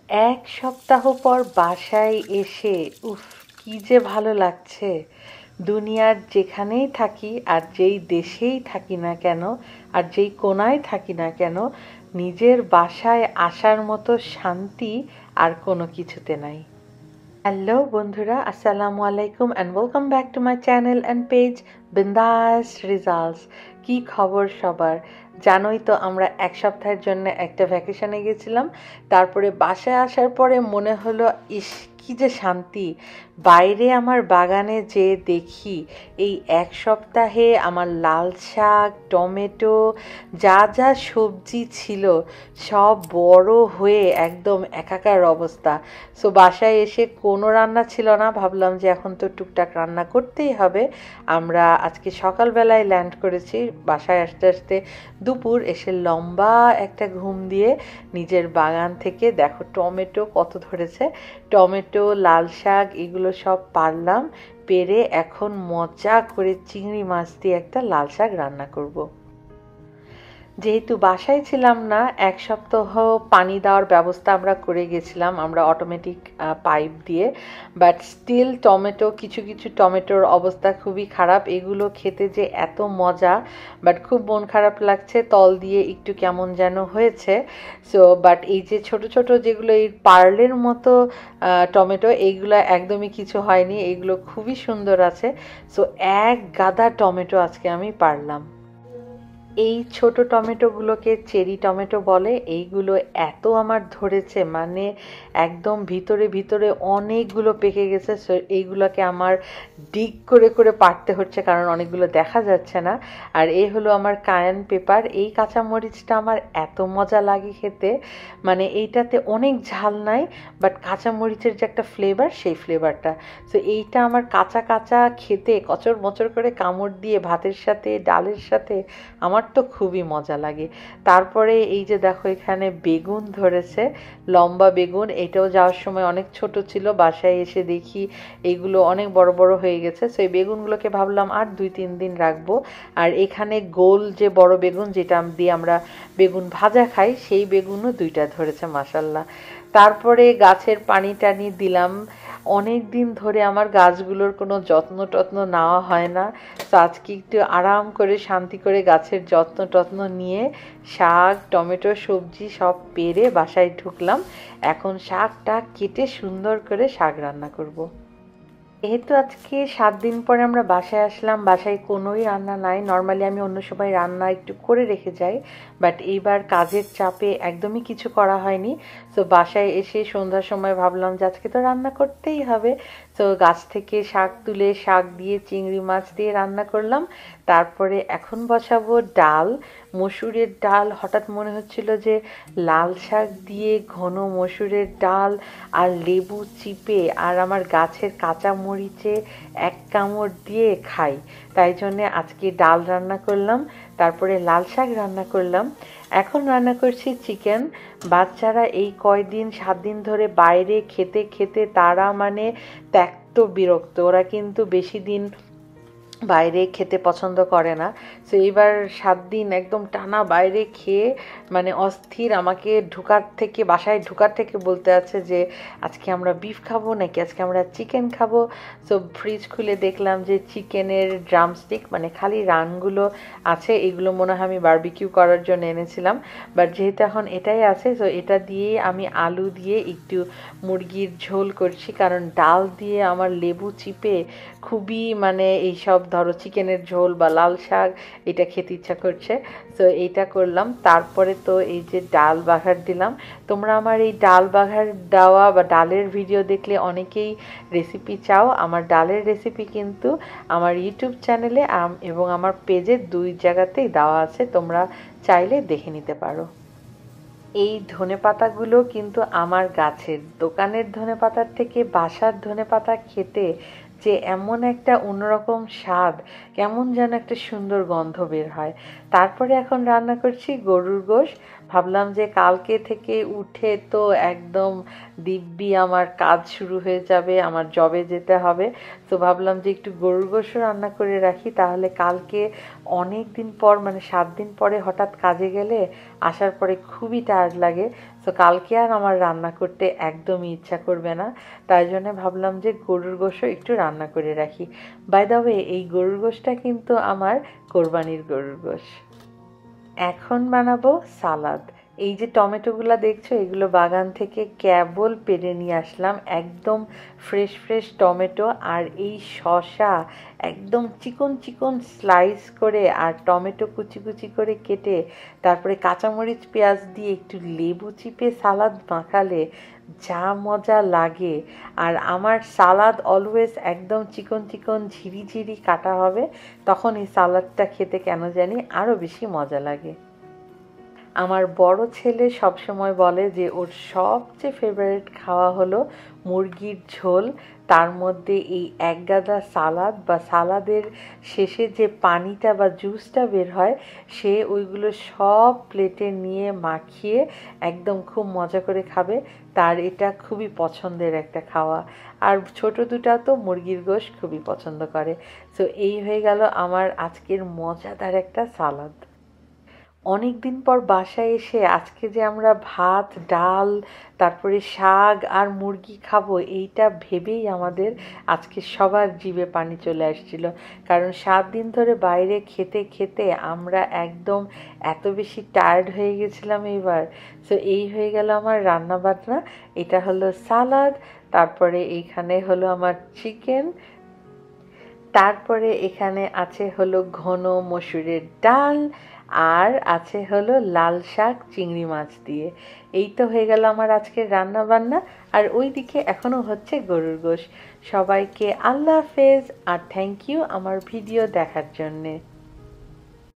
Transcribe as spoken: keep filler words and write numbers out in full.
এক সপ্তাহ পর বাসায় এসে উফ কি যে ভালো লাগছে। দুনিয়ার যেখানেই থাকি আর যেই দেশেই থাকি না কেন আর যেই কোনায় থাকি না কেন, নিজের বাসায় আসার মতো শান্তি আর কোনো কিছুতে নাই। হ্যালো বন্ধুরা, আসসালামু আলাইকুম and welcome back to my channel and page Bindas results. কি খবর সবার? জানোই তো আমরা এক সপ্তাহের জন্য একটা ভ্যাকেশনে গেছিলাম। তারপরে বাসায় আসার পরে মনে হলো ইস কি যে শান্তি। বাইরে আমার বাগানে যে দেখি এই এক সপ্তাহে আমার লাল শাক, টমেটো, যা যা সবজি ছিল সব বড় হয়ে একদম একাকার অবস্থা। সো বাসায় এসে কোনো রান্না ছিল না, ভাবলাম যে এখন তো টুকটাক রান্না করতেই হবে। আমরা আজকে সকালবেলায় ল্যান্ড করেছি, বাসায় আসতে আসতে দুপুর, এসে লম্বা একটা ঘুম দিয়ে নিজের বাগান থেকে দেখো টমেটো কত ধরেছে, টমেটো, লাল শাক এগুলো সব পারলাম, পেরে এখন মজা করে চিংড়ি মাছ দিয়ে একটা লাল শাক রান্না করব। যেহেতু বাসায় ছিলাম না, এক সপ্তাহ পানি দেওয়ার ব্যবস্থা আমরা করে গেছিলাম, আমরা অটোমেটিক পাইপ দিয়ে। বাট স্টিল টমেটো, কিছু কিছু টমেটোর অবস্থা খুবই খারাপ। এগুলো খেতে যে এত মজা, বাট খুব মন খারাপ লাগছে, তল দিয়ে একটু কেমন যেন হয়েছে। সো বাট এই যে ছোট ছোট যেগুলো এই পার্লের মতো টমেটো, এইগুলো একদমই কিছু হয়নি, এগুলো খুবই সুন্দর আছে। সো এক গাদা টমেটো আজকে আমি পারলাম। এই ছোট টমেটোগুলোকে চেরি টমেটো বলে। এইগুলো এত আমার ধরেছে, মানে একদম ভিতরে ভিতরে অনেকগুলো পেকে গেছে। এইগুলোকে আমার ডিগ করে করে পারতে হচ্ছে, কারণ অনেকগুলো দেখা যাচ্ছে না। আর এই হলো আমার কায়ান পেপার। এই কাঁচামরিচটা আমার এত মজা লাগে খেতে, মানে এইটাতে অনেক ঝাল নাই, বাট কাঁচামরিচের যে একটা ফ্লেভার, সেই ফ্লেভারটা। সো এইটা আমার কাঁচা কাঁচা খেতে কচর মচর করে কামড় দিয়ে ভাতের সাথে, ডালের সাথে আমার তো খুবই মজা লাগে। তারপরে এই যে দেখো এখানে বেগুন ধরেছে, লম্বা বেগুন। এটাও যাওয়ার সময় অনেক ছোট ছিল, বাসায় এসে দেখি এইগুলো অনেক বড় বড় হয়ে গেছে। সো এই বেগুনগুলোকে ভাবলাম আর দুই তিন দিন রাখবো। আর এখানে গোল যে বড় বেগুন, যেটা দিয়ে আমরা বেগুন ভাজা খাই, সেই বেগুনও দুইটা ধরেছে মাশাল্লাহ। তারপরে গাছের পানি টানি দিলাম। অনেক দিন ধরে আমার গাছগুলোর কোনো যত্ন টত্ন নেওয়া হয় না, তো আজকে একটু আরাম করে শান্তি করে গাছের যত্ন টত্ন নিয়ে শাক, টমেটো, সবজি সব পেরে বাসায় ঢুকলাম। এখন শাকটা কেটে সুন্দর করে শাক রান্না করব। যেহেতু আজকে সাত দিন পরে আমরা বাসায় আসলাম, বাসায় কোনোই রান্না নাই। নর্মালি আমি অন্য সময় রান্না একটু করে রেখে যাই, বাট এইবার কাজের চাপে একদমই কিছু করা হয়নি। তো বাসায় এসে সন্ধ্যার সময় ভাবলাম যে আজকে তো রান্না করতেই হবে। তো গাছ থেকে শাক তুলে শাক দিয়ে চিংড়ি মাছ দিয়ে রান্না করলাম। তারপরে এখন বসাবো ডাল, মসুরের ডাল। হঠাৎ মনে হচ্ছিল যে লাল শাক দিয়ে ঘন মসুরের ডাল আর লেবু চিপে আর আমার গাছের কাঁচা মরিচে এক কামড় দিয়ে খাই, তাই জন্যে আজকে ডাল রান্না করলাম। তারপরে লাল শাক রান্না করলাম। এখন রান্না করছি চিকেন। বাচ্চারা এই কয়দিন সাত দিন ধরে বাইরে খেতে খেতে তারা মানে ত্যক্ত বিরক্ত, ওরা কিন্তু বেশি দিন বাইরে খেতে পছন্দ করে না। সো এইবার সাত দিন একদম টানা বাইরে খেয়ে মানে অস্থির। আমাকে ঢোকার থেকে, বাসায় ঢোকার থেকে বলতে আছে যে আজকে আমরা বিফ খাবো নাকি আজকে আমরা চিকেন খাবো। সো ফ্রিজ খুলে দেখলাম যে চিকেনের ড্রামস্টিক, মানে খালি রানগুলো আছে। এগুলো মনে হয় আমি বারবিকিউ করার জন্য এনেছিলাম, বাট যেহেতু এখন এটাই আছে, সো এটা দিয়ে আমি আলু দিয়ে একটু মুরগির ঝোল করছি, কারণ ডাল দিয়ে আমার লেবু চিপে খুবই মানে এইসব ধরো চিকেনের ঝোল বা লাল শাক এটা খেতে ইচ্ছা করছে। সো এইটা করলাম। তারপরে তো এই যে ডাল বাঘার দিলাম। তোমরা আমার এই ডাল বাঘার দেওয়া বা ডালের ভিডিও দেখলে অনেকেই রেসিপি চাও। আমার ডালের রেসিপি কিন্তু আমার ইউটিউব চ্যানেলে এবং আমার পেজে দুই জায়গাতেই দেওয়া আছে, তোমরা চাইলে দেখে নিতে পারো। এই ধনেপাতাগুলো কিন্তু আমার গাছের, দোকানের ধনেপাতার থেকে বাসার ধনেপাতা খেতে যে এমন একটা অন্যরকম স্বাদ, কেমন যেন একটা সুন্দর গন্ধ বের হয়। তারপরে এখন রান্না করছি গরুর গোশ। ভাবলাম যে কালকে থেকে উঠে তো একদম দিব্যি আমার কাজ শুরু হয়ে যাবে, আমার জবে যেতে হবে। তো ভাবলাম যে একটু গরুর গোশও রান্না করে রাখি, তাহলে কালকে অনেক দিন পর, মানে সাত দিন পরে হঠাৎ কাজে গেলে আসার পরে খুবই টায়ার্ড লাগে। তো তো কালকে আর আমার রান্না করতে একদমই ইচ্ছা করবে না, তাই জন্য ভাবলাম যে গরুর গোশও একটু রান্না করে রাখি। বাই দ্য ওয়ে, এই গরুর গোশটা কিন্তু আমার কোরবানির গরুর গোশ। এখন বানাবো সালাদ। এই যে টমেটোগুলো দেখছো, এগুলো বাগান থেকে কেবল পেড়ে নিয়ে আসলাম, একদম ফ্রেশ ফ্রেশ টমেটো। আর এই শসা একদম চিকন চিকন স্লাইস করে, আর টমেটো কুচি কুচি করে কেটে, তারপরে কাঁচামরিচ পেঁয়াজ দিয়ে একটু লেবু চিপে সালাদ মাখালে যা মজা লাগে। আর আমার সালাদ অলওয়েজ একদম চিকন চিকন ঝিরিঝিরি কাটা হবে, তখন এই সালাদটা খেতে কেন জানি আরও বেশি মজা লাগে। আমার বড় ছেলে সবসময় বলে যে ওর সবচেয়ে ফেভারিট খাওয়া হলো মুরগির ঝোল, তার মধ্যে এই এক গাদা সালাদ বা সালাদের শেষে যে পানিটা বা জুসটা বের হয়, সে ওইগুলো সব প্লেটে নিয়ে মাখিয়ে একদম খুব মজা করে খাবে। তার এটা খুবই পছন্দের একটা খাওয়া। আর ছোট দুটা তো মুরগির গোশ খুবই পছন্দ করে। সো এই হয়ে গেল আমার আজকের মজাদার একটা সালাদ। অনেক দিন পর বাসায় এসে আজকে যে আমরা ভাত, ডাল, তারপরে শাক আর মুরগি খাবো, এইটা ভেবেই আমাদের আজকে সবার জিভে পানি চলে আসছিল। কারণ সাত দিন ধরে বাইরে খেতে খেতে আমরা একদম এত বেশি টায়ার্ড হয়ে গেছিলাম এইবার। সো এই হয়ে গেল আমার রান্না বান্না। এটা হলো সালাদ, তারপরে এইখানে হলো আমার চিকেন, তারপরে এখানে আছে হলো ঘন মসুরের ডাল, আর আছে হলো লাল শাক চিংড়ি মাছ দিয়ে। এই তো হয়ে গেল আমার আজকের রান্না বান্না। আর ওই দিকে এখনও হচ্ছে গরুর গোশ। সবাইকে আল্লাহ হাফেজ, আর থ্যাংক ইউ আমার ভিডিও দেখার জন্যে।